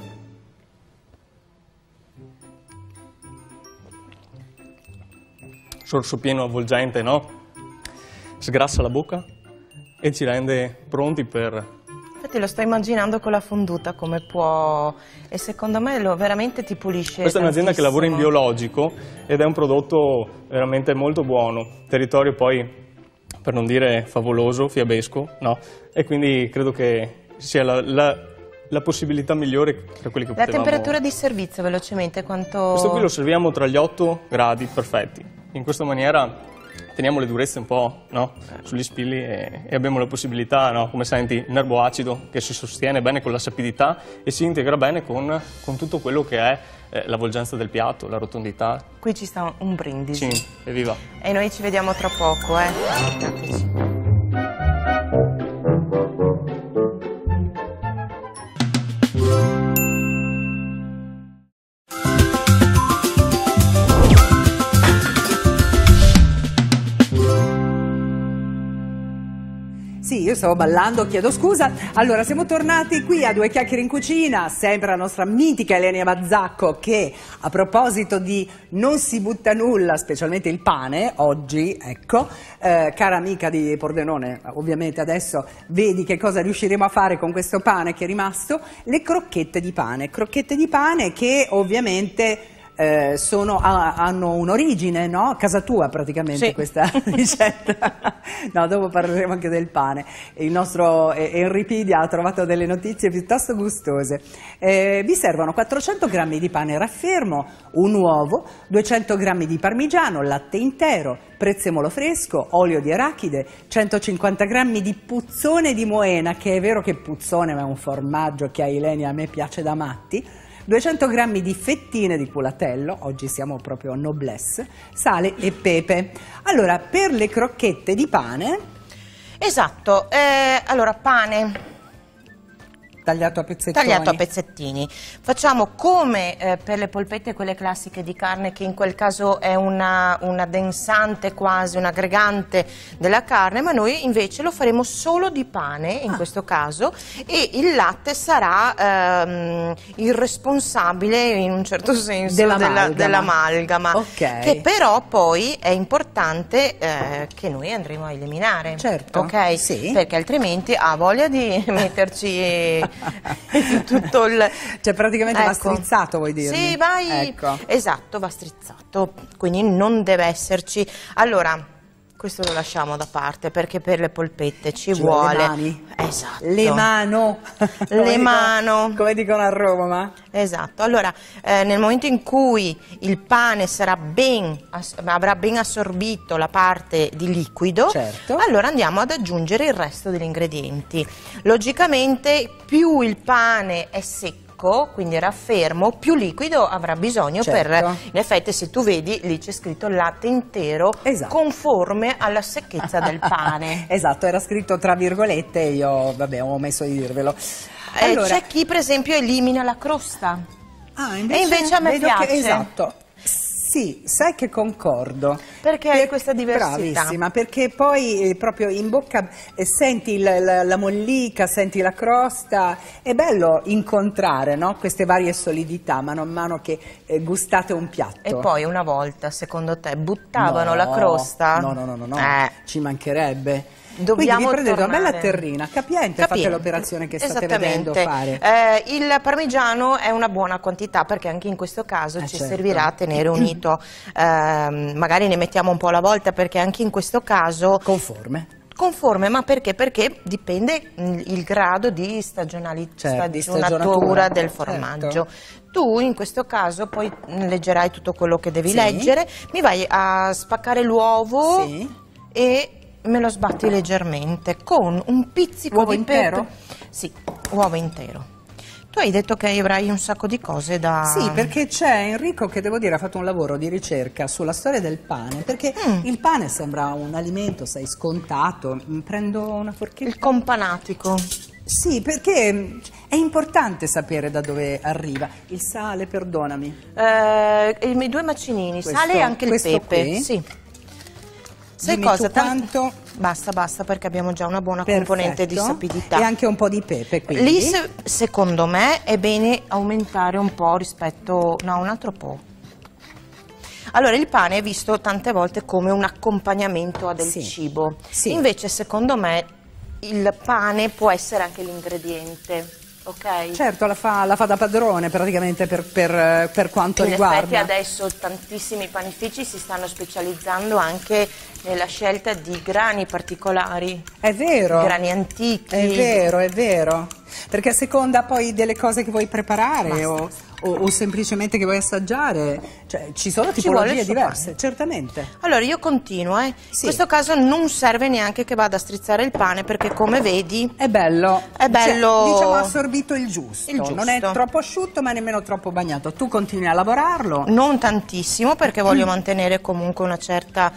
[SPEAKER 4] Sorso pieno, avvolgente, no? Sgrassa la bocca e ci rende pronti per...
[SPEAKER 1] Infatti lo sto immaginando con la fonduta come può, e secondo me veramente ti pulisce.
[SPEAKER 4] Questa è un'azienda che lavora in biologico ed è un prodotto veramente molto buono, territorio poi per non dire favoloso, fiabesco, no? E quindi credo che sia la possibilità migliore tra quelli che
[SPEAKER 1] La
[SPEAKER 4] potevamo...
[SPEAKER 1] temperatura di servizio velocemente quanto...
[SPEAKER 4] Questo qui lo serviamo tra gli 8 gradi perfetti, in questa maniera teniamo le durezze un po', no? Sugli spilli e abbiamo la possibilità, no? Come senti, un erbo acido che si sostiene bene con la sapidità e si integra bene con tutto quello che è l'avvolgenza del piatto, la rotondità.
[SPEAKER 1] Qui ci sta un brindisi.
[SPEAKER 4] Sì, evviva.
[SPEAKER 1] E noi ci vediamo tra poco, Aspettateci.
[SPEAKER 2] Sì, io stavo ballando, chiedo scusa. Allora, siamo tornati qui a Due Chiacchiere in Cucina, sempre la nostra mitica Elenia Bazzacco che, a proposito di non si butta nulla, specialmente il pane, oggi, ecco, cara amica di Pordenone, ovviamente adesso vedi che cosa riusciremo a fare con questo pane che è rimasto, le crocchette di pane che ovviamente... hanno un'origine, no? A casa tua praticamente, sì. Questa ricetta. No, dopo parleremo anche del pane. Il nostro Enripidia ha trovato delle notizie piuttosto gustose. Vi servono 400 grammi di pane raffermo, un uovo, 200 grammi di parmigiano, latte intero, prezzemolo fresco, olio di arachide, 150 grammi di puzzone di Moena, che è vero che puzzone ma è un formaggio che a Ilenia a me piace da matti, 200 grammi di fettine di culatello, oggi siamo proprio a noblesse, sale e pepe. Allora, per le crocchette di pane...
[SPEAKER 1] Esatto, allora pane...
[SPEAKER 2] Tagliato a pezzettini.
[SPEAKER 1] Tagliato a pezzettini. Facciamo come per le polpette, quelle classiche di carne, che in quel caso è una densante quasi, un aggregante della carne, ma noi invece lo faremo solo di pane in questo caso, e il latte sarà il responsabile in un certo senso dell'amalgama,
[SPEAKER 2] okay.
[SPEAKER 1] Che però poi è importante che noi andremo a eliminare.
[SPEAKER 2] Certo,
[SPEAKER 1] okay?
[SPEAKER 2] Sì.
[SPEAKER 1] Perché altrimenti ha voglia di metterci... tutto il...
[SPEAKER 2] Cioè praticamente
[SPEAKER 1] ecco.
[SPEAKER 2] Va strizzato, vuoi dirmi?
[SPEAKER 1] Sì, vai,
[SPEAKER 2] ecco.
[SPEAKER 1] Esatto, va strizzato, quindi non deve esserci. Allora, questo lo lasciamo da parte perché per le polpette ci vuole.
[SPEAKER 2] Le mani.
[SPEAKER 1] Esatto.
[SPEAKER 2] Le mano.
[SPEAKER 1] Le mano.
[SPEAKER 2] Come dicono a Roma.
[SPEAKER 1] Esatto. Allora, nel momento in cui il pane avrà ben assorbito la parte di liquido,
[SPEAKER 2] certo,
[SPEAKER 1] allora andiamo ad aggiungere il resto degli ingredienti. Logicamente, più il pane è secco, quindi raffermo, più liquido avrà bisogno,
[SPEAKER 2] certo,
[SPEAKER 1] in effetti se tu vedi lì c'è scritto latte intero,
[SPEAKER 2] esatto,
[SPEAKER 1] conforme alla secchezza del pane.
[SPEAKER 2] Esatto, era scritto tra virgolette e io vabbè ho omesso di dirvelo. Allora,
[SPEAKER 1] c'è chi per esempio elimina la crosta,
[SPEAKER 2] e
[SPEAKER 1] invece a me piace.
[SPEAKER 2] Esatto. Sì, sai che concordo.
[SPEAKER 1] Perché hai questa diversità?
[SPEAKER 2] Bravissima, perché poi proprio in bocca senti la mollica, senti la crosta, è bello incontrare, no? Queste varie solidità mano a mano che gustate un piatto.
[SPEAKER 1] E poi una volta, secondo te, buttavano la crosta?
[SPEAKER 2] No, ci mancherebbe.
[SPEAKER 1] Dobbiamo
[SPEAKER 2] quindi vi prendete una
[SPEAKER 1] tornare.
[SPEAKER 2] bella terrina, capiente, fate l'operazione che state vedendo fare.
[SPEAKER 1] Il parmigiano è una buona quantità perché anche in questo caso ci
[SPEAKER 2] certo,
[SPEAKER 1] servirà a tenere unito, magari ne mettiamo un po' alla volta perché anche in questo caso... Conforme, ma perché? Perché dipende il grado di stagionatura del formaggio.
[SPEAKER 2] Certo.
[SPEAKER 1] Tu in questo caso poi leggerai tutto quello che devi leggere, mi vai a spaccare l'uovo e me lo sbatti leggermente con un pizzico
[SPEAKER 2] uovo
[SPEAKER 1] di
[SPEAKER 2] intero?
[SPEAKER 1] pepe. Sì, uovo intero. Tu hai detto che avrai un sacco di cose da...
[SPEAKER 2] Sì, perché c'è Enrico che devo dire ha fatto un lavoro di ricerca sulla storia del pane, perché il pane sembra un alimento, sai, scontato. Prendo una forchetta?
[SPEAKER 1] Il companatico.
[SPEAKER 2] Sì, perché è importante sapere da dove arriva. Il sale, perdonami.
[SPEAKER 1] I due macinini, sale e anche il pepe.
[SPEAKER 2] Qui?
[SPEAKER 1] Sì.
[SPEAKER 2] Sai cosa? Quanto?
[SPEAKER 1] Basta perché abbiamo già una buona componente di sapidità.
[SPEAKER 2] E anche un po' di pepe, quindi.
[SPEAKER 1] Lì secondo me è bene aumentare un po' rispetto... No, un altro po'. Allora il pane è visto tante volte come un accompagnamento a del cibo. Sì. Invece secondo me il pane può essere anche l'ingrediente. Okay.
[SPEAKER 2] Certo, la fa da padrone praticamente per quanto riguarda.
[SPEAKER 1] In effetti adesso tantissimi panifici si stanno specializzando anche nella scelta di grani particolari.
[SPEAKER 2] È vero.
[SPEAKER 1] Grani antichi.
[SPEAKER 2] È vero. Perché a seconda poi delle cose che vuoi preparare o semplicemente che vuoi assaggiare, cioè ci sono tipologie diverse, certamente.
[SPEAKER 1] Allora io continuo, in questo caso non serve neanche che vada a strizzare il pane perché come vedi
[SPEAKER 2] è bello.
[SPEAKER 1] Cioè,
[SPEAKER 2] diciamo ha assorbito il giusto, non è troppo asciutto ma nemmeno troppo bagnato. Tu continui a lavorarlo?
[SPEAKER 1] Non tantissimo perché voglio mantenere comunque una certa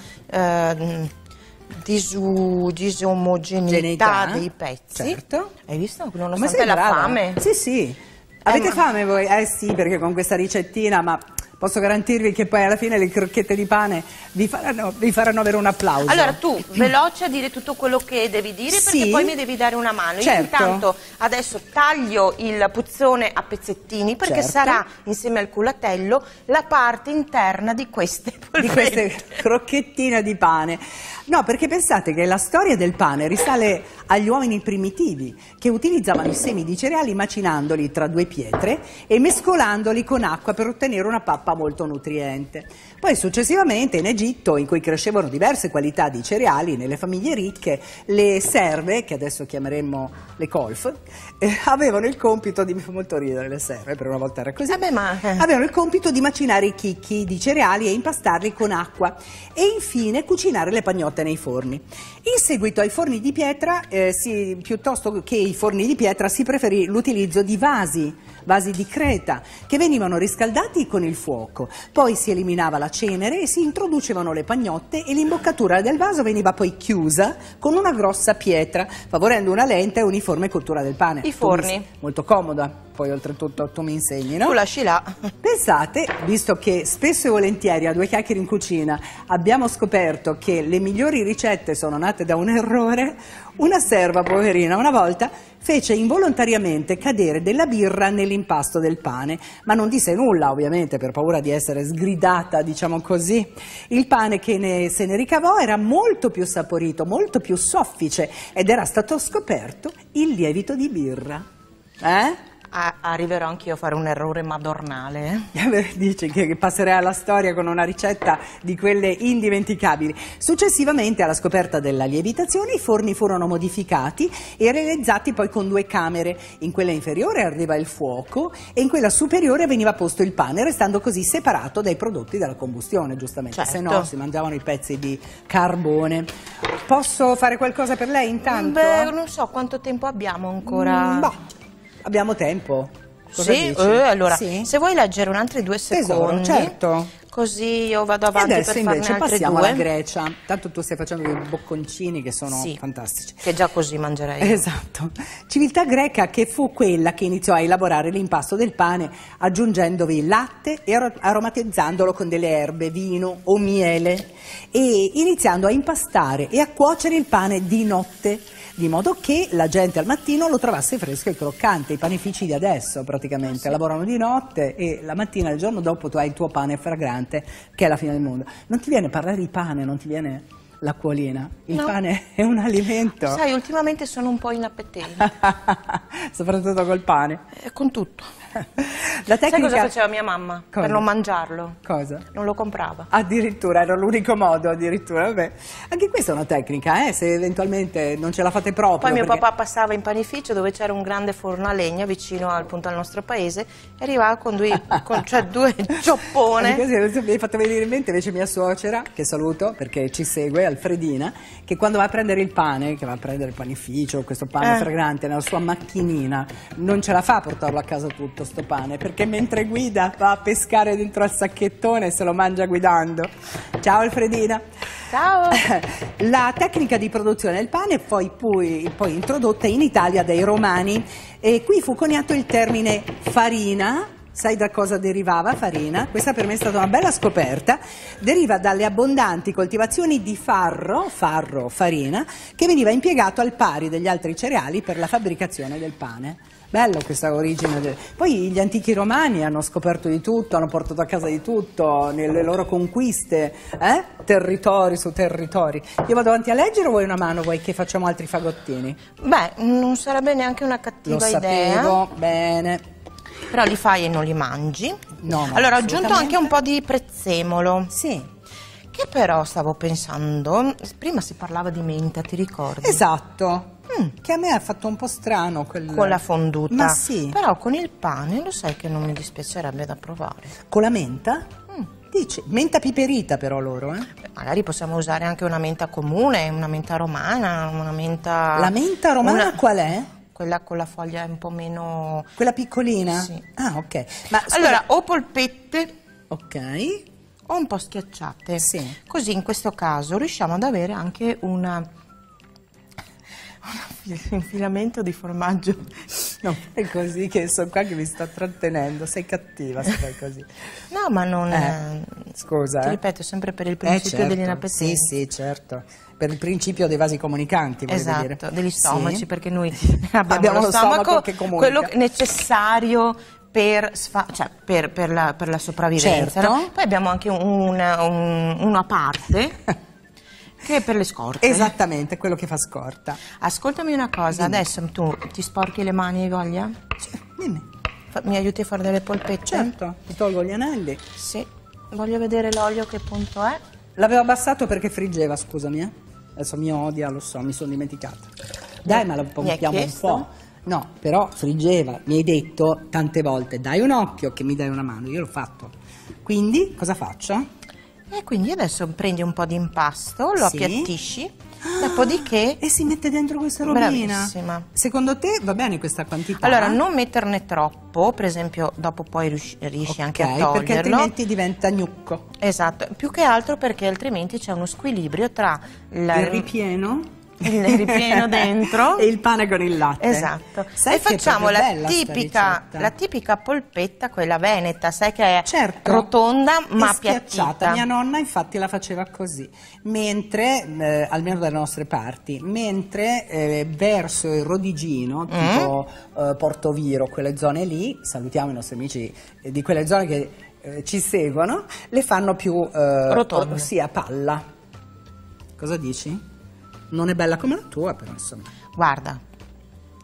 [SPEAKER 1] disomogeneità dei pezzi.
[SPEAKER 2] Certo.
[SPEAKER 1] Hai visto? Nonostante la fame.
[SPEAKER 2] Sì. Avete fame voi? Sì, perché con questa ricettina, ma posso garantirvi che poi alla fine le crocchette di pane vi faranno avere un applauso.
[SPEAKER 1] Allora tu, veloce a dire tutto quello che devi dire perché poi mi devi dare una mano.
[SPEAKER 2] Certo.
[SPEAKER 1] Io intanto adesso taglio il puzzone a pezzettini perché sarà insieme al culatello la parte interna di queste polpette.
[SPEAKER 2] Di queste crocchettine di pane. No, perché pensate che la storia del pane risale agli uomini primitivi che utilizzavano i semi di cereali macinandoli tra due pietre e mescolandoli con acqua per ottenere una pappa molto nutriente. Poi successivamente in Egitto, in cui crescevano diverse qualità di cereali, nelle famiglie ricche, le serve, che adesso chiameremmo le colf, avevano il compito di, mi fa molto ridere le serve, per una volta era così, avevano il compito di macinare i chicchi di cereali e impastarli con acqua e infine cucinare le pagnotte nei forni. In seguito ai forni di pietra, piuttosto che i forni di pietra, si preferì l'utilizzo di vasi di creta che venivano riscaldati con il fuoco, poi si eliminava la cenere e si introducevano le pagnotte e l'imboccatura del vaso veniva poi chiusa con una grossa pietra, favorendo una lenta e uniforme cottura del pane.
[SPEAKER 1] I forni.
[SPEAKER 2] Molto comoda, poi oltretutto tu mi insegni, no?
[SPEAKER 1] Tu lasci là.
[SPEAKER 2] Pensate, visto che spesso e volentieri a due chiacchiere in cucina abbiamo scoperto che le migliori ricette sono nate da un errore, una serva, poverina, una volta fece involontariamente cadere della birra nell'impasto del pane, ma non disse nulla ovviamente per paura di essere sgridata, diciamo così. Il pane che se ne ricavò era molto più saporito, molto più soffice ed era stato scoperto il lievito di birra.
[SPEAKER 1] arriverò anch'io a fare un errore madornale.
[SPEAKER 2] Dici che passerai alla storia con una ricetta di quelle indimenticabili. Successivamente alla scoperta della lievitazione i forni furono modificati e realizzati poi con 2 camere. In quella inferiore ardeva il fuoco e in quella superiore veniva posto il pane, restando così separato dai prodotti della combustione, giustamente,
[SPEAKER 1] certo.
[SPEAKER 2] Se no si mangiavano i pezzi di carbone. Posso fare qualcosa per lei intanto?
[SPEAKER 1] Beh, non so quanto tempo abbiamo ancora.
[SPEAKER 2] Abbiamo tempo. Cosa
[SPEAKER 1] sì?
[SPEAKER 2] dici?
[SPEAKER 1] Allora,
[SPEAKER 2] sì?
[SPEAKER 1] Se vuoi leggere un altri 2 secondi.
[SPEAKER 2] Tesoro, certo.
[SPEAKER 1] Così io vado avanti
[SPEAKER 2] adesso
[SPEAKER 1] per farne
[SPEAKER 2] invece
[SPEAKER 1] altri
[SPEAKER 2] passiamo
[SPEAKER 1] 2.
[SPEAKER 2] alla Grecia. Tanto tu stai facendo dei bocconcini che sono fantastici.
[SPEAKER 1] Che già così mangerei.
[SPEAKER 2] Esatto. Civiltà greca che fu quella che iniziò a elaborare l'impasto del pane aggiungendovi latte e aromatizzandolo con delle erbe, vino o miele e iniziando a impastare e a cuocere il pane di notte, di modo che la gente al mattino lo trovasse fresco e croccante. I panifici di adesso praticamente lavorano di notte e la mattina, il giorno dopo, tu hai il tuo pane fragrante, che è la fine del mondo. Non ti viene a parlare di pane, non ti viene l'acquolina? Il pane è un alimento.
[SPEAKER 1] Sai, ultimamente sono un po' inappetente.
[SPEAKER 2] Soprattutto col pane.
[SPEAKER 1] Con tutto.
[SPEAKER 2] La tecnica...
[SPEAKER 1] Sai cosa faceva mia mamma?
[SPEAKER 2] Cosa?
[SPEAKER 1] Per non mangiarlo?
[SPEAKER 2] Cosa?
[SPEAKER 1] Non lo comprava.
[SPEAKER 2] Addirittura, era l'unico modo, addirittura, vabbè. Anche questa è una tecnica, se eventualmente non ce la fate proprio.
[SPEAKER 1] Poi mio papà passava in panificio dove c'era un grande forno a legna vicino al nostro paese e arrivava con 2 cioppone.
[SPEAKER 2] Mi hai fatto venire in mente invece mia suocera, che saluto perché ci segue, Alfredina, che quando va a prendere il pane, che va a prendere il panificio, questo pane fragrante nella sua macchinina, non ce la fa a portarlo a casa tutto sto pane, perché mentre guida va a pescare dentro al sacchettone e se lo mangia guidando. Ciao Alfredina.
[SPEAKER 1] Ciao.
[SPEAKER 2] La tecnica di produzione del pane poi introdotta in Italia dai Romani e qui fu coniato il termine farina. Sai da cosa derivava farina? Questa per me è stata una bella scoperta. Deriva dalle abbondanti coltivazioni di farro, farina, che veniva impiegato al pari degli altri cereali per la fabbricazione del pane. Bello questa origine. Poi gli antichi romani hanno scoperto di tutto, hanno portato a casa di tutto nelle loro conquiste, territori su territori. Io vado avanti a leggere o vuoi una mano? Vuoi che facciamo altri fagottini?
[SPEAKER 1] Beh, non sarebbe neanche una cattiva idea.
[SPEAKER 2] Lo sapevo, bene.
[SPEAKER 1] Però li fai e non li mangi.
[SPEAKER 2] No,
[SPEAKER 1] allora ho aggiunto anche un po' di prezzemolo.
[SPEAKER 2] Sì.
[SPEAKER 1] Che però stavo pensando, prima si parlava di menta, ti ricordi?
[SPEAKER 2] Esatto. Che a me ha fatto un po' strano
[SPEAKER 1] con la fonduta.
[SPEAKER 2] Ma sì.
[SPEAKER 1] Però con il pane lo sai che non mi dispiacerebbe da provare.
[SPEAKER 2] Con la menta? Dici, menta piperita però loro,
[SPEAKER 1] Beh, magari possiamo usare anche una menta comune, una menta romana, una menta...
[SPEAKER 2] La menta romana qual è?
[SPEAKER 1] Quella con la foglia un po' meno...
[SPEAKER 2] Quella piccolina?
[SPEAKER 1] Sì.
[SPEAKER 2] Ah, ok. Ma scusa...
[SPEAKER 1] Allora, o polpette...
[SPEAKER 2] Ok.
[SPEAKER 1] O un po' schiacciate.
[SPEAKER 2] Sì.
[SPEAKER 1] Così in questo caso riusciamo ad avere anche un infilamento di formaggio.
[SPEAKER 2] No, è così che sono qua che mi sto trattenendo, sei cattiva se fai così.
[SPEAKER 1] No, ma non...
[SPEAKER 2] Scusa.
[SPEAKER 1] Ti ripeto, sempre per il principio
[SPEAKER 2] certo.
[SPEAKER 1] degli inappetenti.
[SPEAKER 2] Sì, certo. Per il principio dei vasi comunicanti, volevo dire.
[SPEAKER 1] Esatto, degli stomaci, perché noi
[SPEAKER 2] abbiamo lo stomaco che comunica.
[SPEAKER 1] Quello necessario per la sopravvivenza.
[SPEAKER 2] Certo.
[SPEAKER 1] No? Poi abbiamo anche una parte... che è per le scorte.
[SPEAKER 2] Esattamente, quello che fa scorta.
[SPEAKER 1] Ascoltami una cosa, adesso tu ti sporchi le mani, hai voglia?
[SPEAKER 2] Dimmi.
[SPEAKER 1] Mi aiuti a fare delle polpette?
[SPEAKER 2] Certo, ti tolgo gli anelli.
[SPEAKER 1] Sì, voglio vedere l'olio che punto è.
[SPEAKER 2] L'avevo abbassato perché friggeva, scusami. Adesso mi odia, lo so, mi sono dimenticata. Dai, ma la pompiamo un po'. No, però friggeva, mi hai detto tante volte, dai un occhio che mi dai una mano, io l'ho fatto. Quindi, cosa faccio?
[SPEAKER 1] E quindi adesso prendi un po' di impasto, lo appiattisci, dopodiché...
[SPEAKER 2] E si mette dentro questa robina.
[SPEAKER 1] Bravissima.
[SPEAKER 2] Secondo te va bene questa quantità?
[SPEAKER 1] Allora, non metterne troppo, per esempio, dopo poi riesci anche a toglierlo.
[SPEAKER 2] Perché altrimenti diventa gnucco.
[SPEAKER 1] Esatto, più che altro perché altrimenti c'è uno squilibrio tra
[SPEAKER 2] il ripieno...
[SPEAKER 1] il ripieno dentro
[SPEAKER 2] e il pane con il latte.
[SPEAKER 1] Esatto.
[SPEAKER 2] Sai
[SPEAKER 1] e facciamo la
[SPEAKER 2] tipica
[SPEAKER 1] polpetta, quella veneta, sai che è
[SPEAKER 2] certo,
[SPEAKER 1] rotonda ma
[SPEAKER 2] appiattita. Mia nonna infatti la faceva così, mentre almeno dalle nostre parti, mentre verso il Rodigino, tipo Portoviro, quelle zone lì, salutiamo i nostri amici di quelle zone che ci seguono, le fanno più rotonde, sì, a palla. Cosa dici? Non è bella come la tua, però insomma.
[SPEAKER 1] Guarda,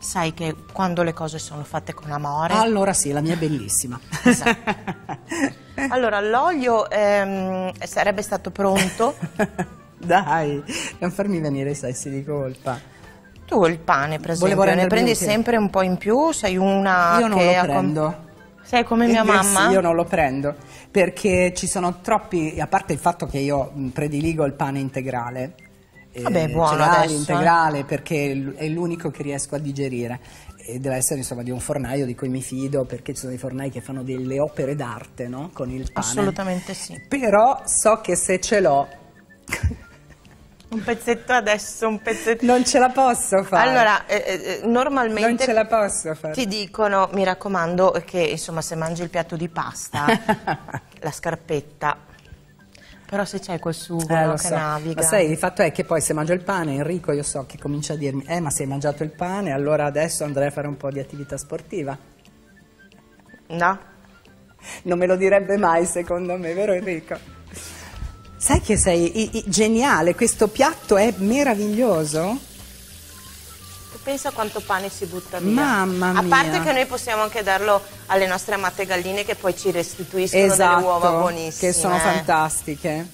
[SPEAKER 1] sai che quando le cose sono fatte con amore...
[SPEAKER 2] Allora sì, la mia è bellissima.
[SPEAKER 1] Esatto. Allora, l'olio sarebbe stato pronto.
[SPEAKER 2] Dai, non farmi venire i sensi di colpa.
[SPEAKER 1] Tu il pane, per esempio, ne prendi sempre un po' in più? Sei una
[SPEAKER 2] Io non
[SPEAKER 1] che
[SPEAKER 2] lo prendo.
[SPEAKER 1] Sei come mia mamma?
[SPEAKER 2] Sì, io non lo prendo, perché ci sono troppi, a parte il fatto che io prediligo il pane integrale.
[SPEAKER 1] Vabbè, buono
[SPEAKER 2] cereali,
[SPEAKER 1] adesso,
[SPEAKER 2] integrale, perché è l'unico che riesco a digerire e deve essere insomma di un fornaio di cui mi fido, perché ci sono dei fornai che fanno delle opere d'arte, no? Con il pane.
[SPEAKER 1] Assolutamente sì.
[SPEAKER 2] Però so che se ce l'ho
[SPEAKER 1] un pezzetto adesso, un pezzetto...
[SPEAKER 2] non ce la posso fare.
[SPEAKER 1] Allora, normalmente
[SPEAKER 2] non ce la posso fare.
[SPEAKER 1] Ti dicono, mi raccomando, che insomma se mangi il piatto di pasta, la scarpetta... Però se c'è quel sugo che
[SPEAKER 2] so.
[SPEAKER 1] naviga...
[SPEAKER 2] Ma sai, il fatto è che poi se mangio il pane, Enrico io so che comincia a dirmi ma se hai mangiato il pane, allora adesso andrei a fare un po' di attività sportiva.
[SPEAKER 1] No?
[SPEAKER 2] Non me lo direbbe mai, secondo me, vero Enrico? Sai che sei geniale, questo piatto è meraviglioso.
[SPEAKER 1] Pensa quanto pane si butta via.
[SPEAKER 2] Mamma mia.
[SPEAKER 1] A parte che noi possiamo anche darlo alle nostre amate galline che poi ci restituiscono delle uova buonissime.
[SPEAKER 2] Che sono fantastiche.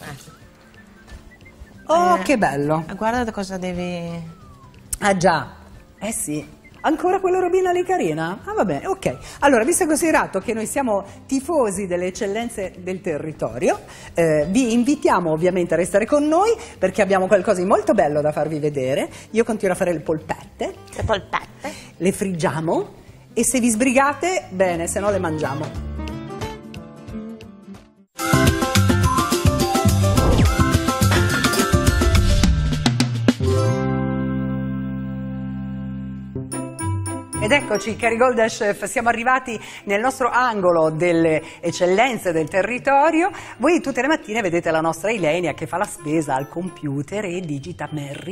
[SPEAKER 2] Oh, che bello.
[SPEAKER 1] Guarda cosa devi...
[SPEAKER 2] Ah già, eh sì. Ancora quella robina lì carina? Ah va bene, ok. Allora, visto e considerato che noi siamo tifosi delle eccellenze del territorio, vi invitiamo ovviamente a restare con noi perché abbiamo qualcosa di molto bello da farvi vedere. Io continuo a fare le polpette.
[SPEAKER 1] Le polpette?
[SPEAKER 2] Le friggiamo e se vi sbrigate, bene, se no le mangiamo. Ed eccoci, cari Golden Chef, siamo arrivati nel nostro angolo delle eccellenze del territorio. Voi tutte le mattine vedete la nostra Ilenia che fa la spesa al computer e digita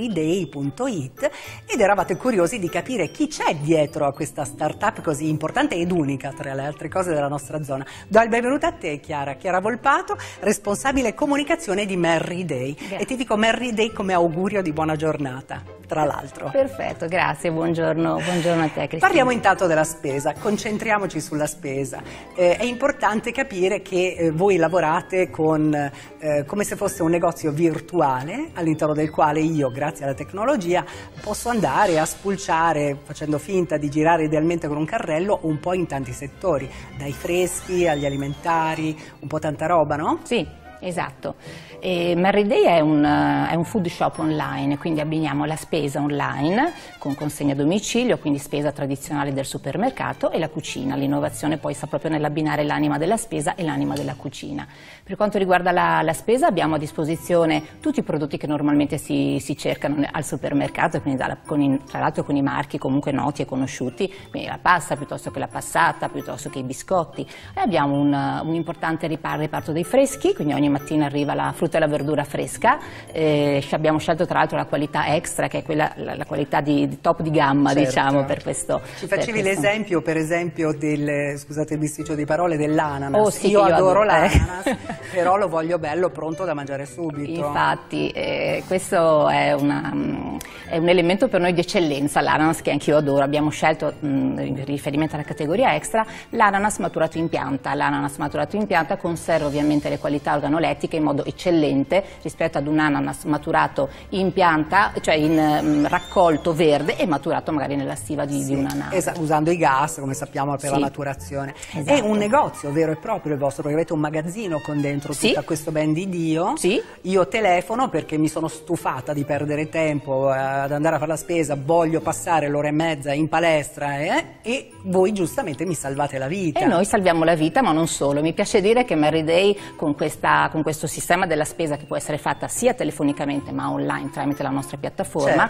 [SPEAKER 2] merryday.it ed eravate curiosi di capire chi c'è dietro a questa startup così importante ed unica tra le altre cose della nostra zona. Do il benvenuto a te, Chiara Volpato, responsabile comunicazione di Merry Day. Grazie. E ti dico Merry Day come augurio di buona giornata, tra l'altro.
[SPEAKER 5] Perfetto, grazie, buongiorno a te, Cristina.
[SPEAKER 2] Parliamo intanto della spesa, concentriamoci sulla spesa. È importante capire che voi lavorate con, come se fosse un negozio virtuale all'interno del quale io, grazie alla tecnologia, posso andare a spulciare, facendo finta di girare idealmente con un carrello, un po' in tanti settori, dai freschi agli alimentari, un po' tanta roba, no?
[SPEAKER 5] Sì. Esatto, Merry Day è un food shop online, quindi abbiniamo la spesa online con consegna a domicilio, quindi spesa tradizionale del supermercato, e la cucina. L'innovazione poi sta proprio nell'abbinare l'anima della spesa e l'anima della cucina. Per quanto riguarda la spesa abbiamo a disposizione tutti i prodotti che normalmente si cercano al supermercato, quindi tra l'altro con i marchi comunque noti e conosciuti, quindi la pasta piuttosto che la passata, piuttosto che i biscotti. E abbiamo un importante reparto dei freschi, quindi ogni mattina arriva la frutta e la verdura fresca. Abbiamo scelto tra l'altro la qualità extra, che è quella, la qualità di top di gamma, certo, diciamo, per questo.
[SPEAKER 2] Ci facevi l'esempio, per esempio, scusate il bisticcio di parole, dell'ananas.
[SPEAKER 5] Oh, sì,
[SPEAKER 2] io adoro l'ananas, però lo voglio bello pronto da mangiare subito.
[SPEAKER 5] Infatti, questo è un elemento per noi di eccellenza, l'ananas, che anch'io adoro. Abbiamo scelto, in riferimento alla categoria extra, l'ananas maturato in pianta. L'ananas maturato in pianta conserva ovviamente le qualità organolettiche in modo eccellente rispetto ad un ananas maturato in pianta, cioè in raccolto verde e maturato magari nella stiva di una nave.
[SPEAKER 2] Usando i gas, come sappiamo, per la maturazione. Esatto. È un negozio vero e proprio il vostro, perché avete un magazzino con dentro tutto questo ben di Dio.
[SPEAKER 5] Sì.
[SPEAKER 2] Io telefono perché mi sono stufata di perdere tempo ad andare a fare la spesa, voglio passare l'ora e mezza in palestra e voi giustamente mi salvate la vita.
[SPEAKER 5] E noi salviamo la vita, ma non solo. Mi piace dire che Merry Day con questo sistema della spesa, che può essere fatta sia telefonicamente ma online tramite la nostra piattaforma,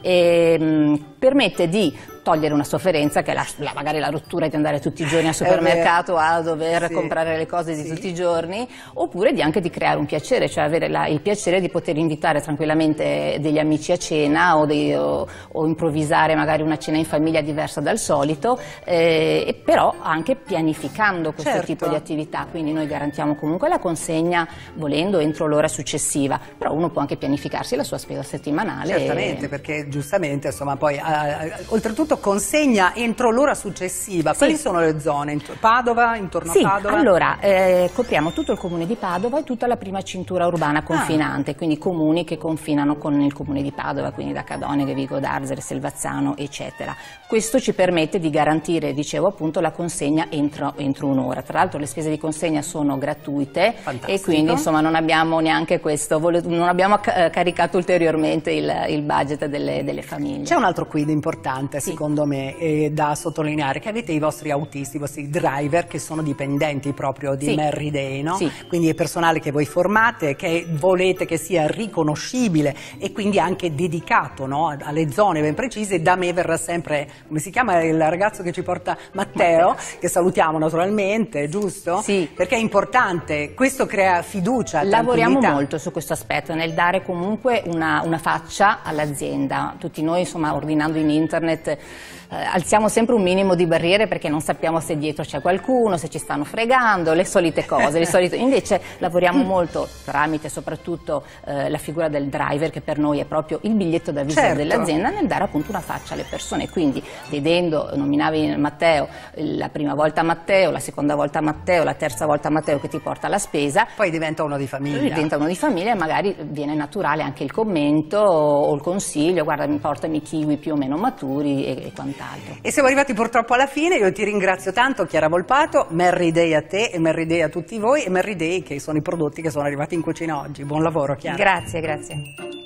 [SPEAKER 5] certo, permette di togliere una sofferenza che è magari la rottura di andare tutti i giorni al supermercato a dover comprare le cose di tutti i giorni, oppure anche di creare un piacere, cioè avere il piacere di poter invitare tranquillamente degli amici a cena o improvvisare magari una cena in famiglia diversa dal solito, però anche pianificando questo tipo di attività. Quindi noi garantiamo comunque la consegna, volendo entro l'ora successiva, però uno può anche pianificarsi la sua spesa settimanale.
[SPEAKER 2] Certamente, perché giustamente, insomma, poi oltretutto soprattutto consegna entro l'ora successiva.
[SPEAKER 5] Sì.
[SPEAKER 2] Quali sono le zone? Padova, intorno a Padova?
[SPEAKER 5] Allora, copriamo tutto il comune di Padova e tutta la prima cintura urbana confinante, quindi comuni che confinano con il comune di Padova, quindi da Cadoneghe, Vigo d'Arzere, Selvazzano, eccetera. Questo ci permette di garantire, dicevo appunto, la consegna entro un'ora. Tra l'altro le spese di consegna sono gratuite. Fantastico. E quindi insomma non abbiamo neanche questo, non abbiamo caricato ulteriormente il budget delle famiglie.
[SPEAKER 2] C'è un altro quid importante, secondo me, da sottolineare, che avete i vostri autisti, i vostri driver, che sono dipendenti proprio di Merry Day, no? Sì. Quindi è personale che voi formate, che volete che sia riconoscibile e quindi anche dedicato, no? Alle zone ben precise. Da me verrà sempre, come si chiama il ragazzo che ci porta, Matteo, che salutiamo naturalmente, giusto?
[SPEAKER 5] Sì.
[SPEAKER 2] Perché è importante, questo crea fiducia,
[SPEAKER 5] lavoriamo molto su questo aspetto, nel dare comunque una faccia all'azienda. Tutti noi, insomma, ordinando in internet alziamo sempre un minimo di barriere perché non sappiamo se dietro c'è qualcuno, se ci stanno fregando, le solite cose. Invece lavoriamo molto tramite soprattutto la figura del driver, che per noi è proprio il biglietto da visita dell'azienda, nel dare appunto una faccia alle persone. Quindi vedendo, nominavi Matteo, la prima volta Matteo, la seconda volta Matteo, la terza volta Matteo che ti porta la spesa,
[SPEAKER 2] poi diventa uno di famiglia.
[SPEAKER 5] Diventa uno di famiglia e magari viene naturale anche il commento o il consiglio: guarda, portami kiwi più o meno maturi e quant'altro.
[SPEAKER 2] E siamo arrivati purtroppo alla fine. Io ti ringrazio tanto, Chiara Volpato. Merry Day a te e Merry Day a tutti voi, e Merry Day che sono i prodotti che sono arrivati in cucina oggi. Buon lavoro, Chiara.
[SPEAKER 5] Grazie, grazie.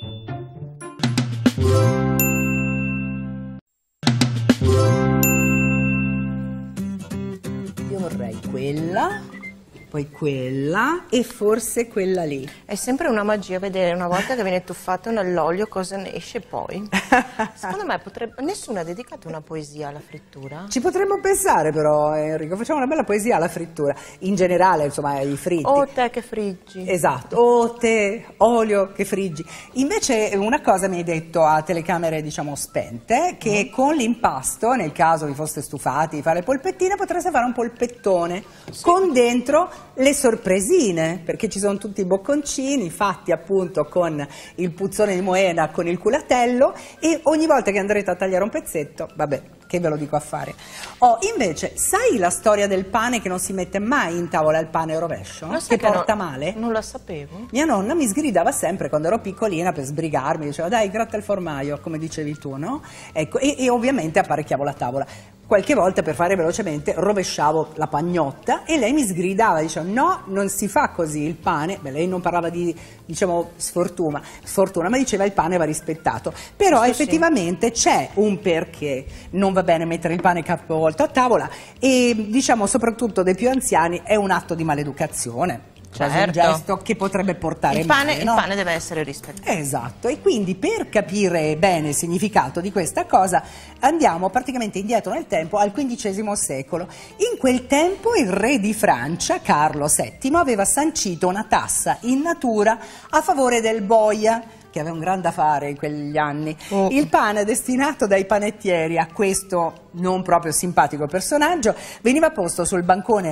[SPEAKER 2] Io vorrei quella, poi quella e forse quella lì.
[SPEAKER 1] È sempre una magia vedere una volta che viene tuffato nell'olio cosa ne esce poi. Secondo me nessuno ha dedicato una poesia alla frittura.
[SPEAKER 2] Ci potremmo pensare però, Enrico, facciamo una bella poesia alla frittura. In generale, insomma, ai fritti.
[SPEAKER 1] O te che friggi.
[SPEAKER 2] Esatto, o te, olio che friggi. Invece una cosa mi hai detto a telecamere, diciamo, spente, che con l'impasto, nel caso vi foste stufati di fare le polpettine, potreste fare un polpettone con dentro le sorpresine, perché ci sono tutti i bocconcini fatti appunto con il puzzone di Moena, con il culatello, e ogni volta che andrete a tagliare un pezzetto, vabbè, che ve lo dico a fare. Invece, sai la storia del pane che non si mette mai in tavola, il pane rovescio? Che porta male?
[SPEAKER 1] Non la sapevo.
[SPEAKER 2] Mia nonna mi sgridava sempre quando ero piccolina per sbrigarmi, diceva dai, gratta il formaio, come dicevi tu, no? Ecco, e ovviamente apparecchiavo la tavola. Qualche volta, per fare velocemente, rovesciavo la pagnotta e lei mi sgridava, diceva no, non si fa così il pane. Beh, lei non parlava di, diciamo, sfortuna, ma diceva il pane va rispettato. Però effettivamente c'è un perché non va bene mettere il pane capovolto a tavola, e diciamo soprattutto dei più anziani è un atto di maleducazione. Cioè un gesto che potrebbe portare male, no?
[SPEAKER 1] Il pane deve essere rispettato.
[SPEAKER 2] Esatto, e quindi per capire bene il significato di questa cosa andiamo praticamente indietro nel tempo al XV secolo. In quel tempo il re di Francia, Carlo VII, aveva sancito una tassa in natura a favore del boia, che aveva un grande affare in quegli anni. Il pane destinato dai panettieri a questo non proprio simpatico personaggio veniva posto sul bancone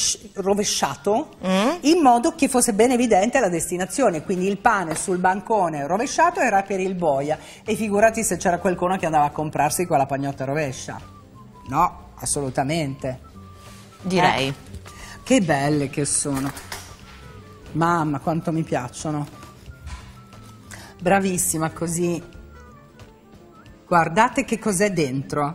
[SPEAKER 2] rovesciato in modo che fosse ben evidente la destinazione, quindi il pane sul bancone rovesciato era per il boia, e figurati se c'era qualcuno che andava a comprarsi quella pagnotta rovescia. No, assolutamente.
[SPEAKER 1] Direi.
[SPEAKER 2] Che belle che sono. Mamma, quanto mi piacciono. Bravissima, così. Guardate che cos'è dentro.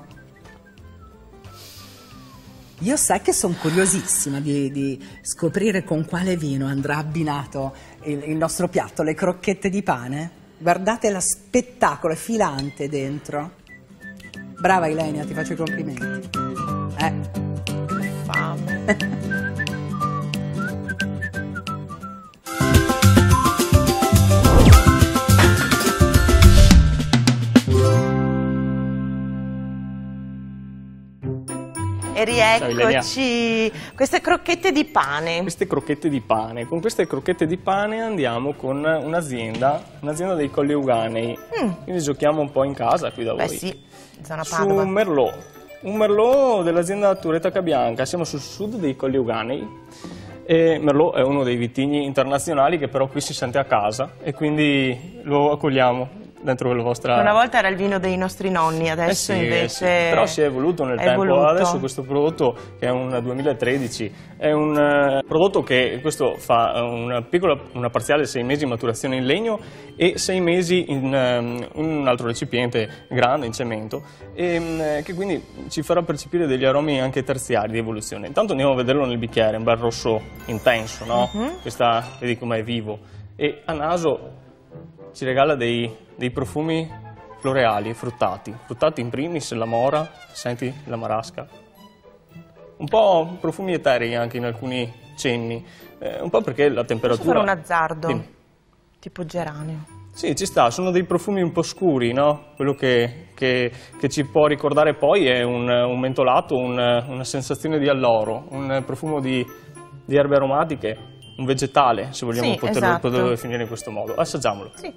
[SPEAKER 2] Io sai che sono curiosissima di scoprire con quale vino andrà abbinato il nostro piatto, le crocchette di pane. Guardate lo spettacolo, è filante dentro. Brava Ilenia, ti faccio i complimenti.
[SPEAKER 1] Fame. E rieccoci, queste crocchette di pane.
[SPEAKER 4] Queste crocchette di pane. Con queste crocchette di pane andiamo con un'azienda dei Colli Euganei. Quindi giochiamo un po' in casa qui da voi.
[SPEAKER 1] Beh sì, zona Padova.
[SPEAKER 4] Su Merlot. Un Merlot dell'azienda Tureta Cabianca. Siamo sul sud dei Colli Euganei. E Merlot è uno dei vitigni internazionali che però qui si sente a casa e quindi lo accogliamo dentro la vostra...
[SPEAKER 1] Una volta era il vino dei nostri nonni, adesso
[SPEAKER 4] sì,
[SPEAKER 1] invece...
[SPEAKER 4] sì. Però si è evoluto nel tempo. Adesso questo prodotto, che è un 2013, è un prodotto che questo fa una parziale 6 mesi di maturazione in legno e 6 mesi in un altro recipiente grande, in cemento, e che quindi ci farà percepire degli aromi anche terziari di evoluzione. Intanto andiamo a vederlo nel bicchiere, un bel rosso intenso, no? Questa, vedi com'è vivo. E a naso ci regala dei profumi floreali, fruttati in primis la mora, senti la marasca, un po' profumi eterei anche in alcuni cenni, un po' perché la temperatura...
[SPEAKER 1] Posso fare un azzardo, tipo geranio?
[SPEAKER 4] Sì, ci sta, sono dei profumi un po' scuri, no? Quello che ci può ricordare poi è un mentolato, una sensazione di alloro, un profumo di erbe aromatiche, un vegetale, se vogliamo poterlo definire in questo modo. Assaggiamolo.
[SPEAKER 1] Sì.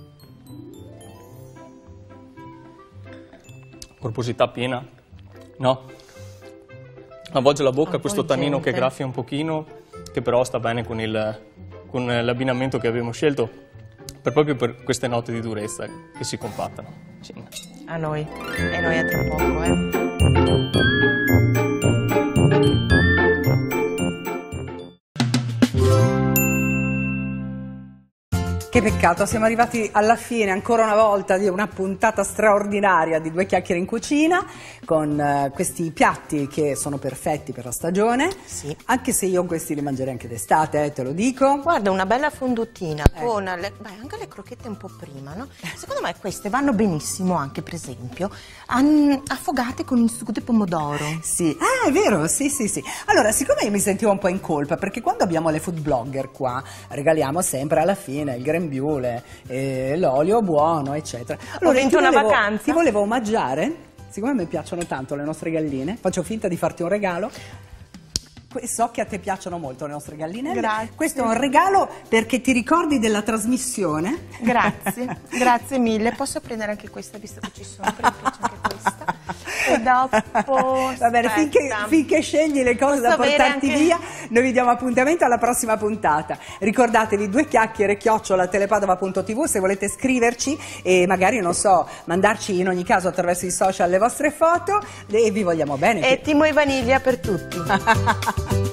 [SPEAKER 4] Corposità piena, no? Avvolge la bocca, questo tannino che graffia un pochino, che però sta bene con l'abbinamento che abbiamo scelto, proprio per queste note di durezza che si compattano.
[SPEAKER 1] A noi, e noi a tra poco,
[SPEAKER 2] Che peccato, siamo arrivati alla fine ancora una volta di una puntata straordinaria di Due Chiacchiere in Cucina, con questi piatti che sono perfetti per la stagione, anche se io questi li mangerei anche d'estate, te lo dico.
[SPEAKER 1] Guarda, una bella fonduttina con anche le crocchette un po' prima, no? Secondo me queste vanno benissimo anche, per esempio, affogate con il sugo di pomodoro.
[SPEAKER 2] Sì, è vero, sì. Allora, siccome io mi sentivo un po' in colpa, perché quando abbiamo le food blogger qua, regaliamo sempre alla fine il grembiule, l'olio buono, eccetera. Allora,
[SPEAKER 1] ho vinto una vacanza.
[SPEAKER 2] Ti volevo omaggiare, siccome mi piacciono tanto le nostre galline, faccio finta di farti un regalo. So che a te piacciono molto le nostre gallinelle.
[SPEAKER 1] Grazie.
[SPEAKER 2] Questo è un regalo perché ti ricordi della trasmissione.
[SPEAKER 1] Grazie mille. Posso prendere anche questa, visto che ci sono, mi piace anche questa. E dopo...
[SPEAKER 2] Va bene, finché scegli le cose da portarti via, noi vi diamo appuntamento alla prossima puntata. Ricordatevi, Due Chiacchiere @telepadova.tv se volete scriverci e magari, non so, mandarci in ogni caso attraverso i social le vostre foto, e vi vogliamo bene.
[SPEAKER 1] E Timo e Vaniglia per tutti.